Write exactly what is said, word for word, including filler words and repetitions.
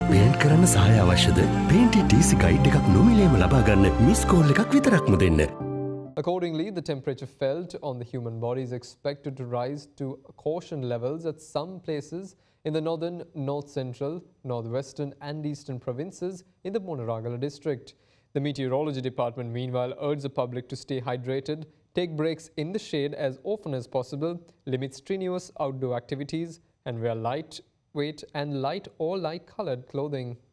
Paint කරන්න සහාය අවශ්‍යද? පේන්ටි ටීසී ගයිඩ් එකක් නොමිලේම ලබා ගන්න මිස් කෝල් එකක් විතරක්ම දෙන්න. Accordingly, the temperature felt on the human body is expected to rise to caution levels at some places in the northern, north-central, northwestern and eastern provinces in the Monoragala district. The meteorology department meanwhile urged the public to stay hydrated, take breaks in the shade as often as possible, limit strenuous outdoor activities and wear lightweight and light or light-colored clothing.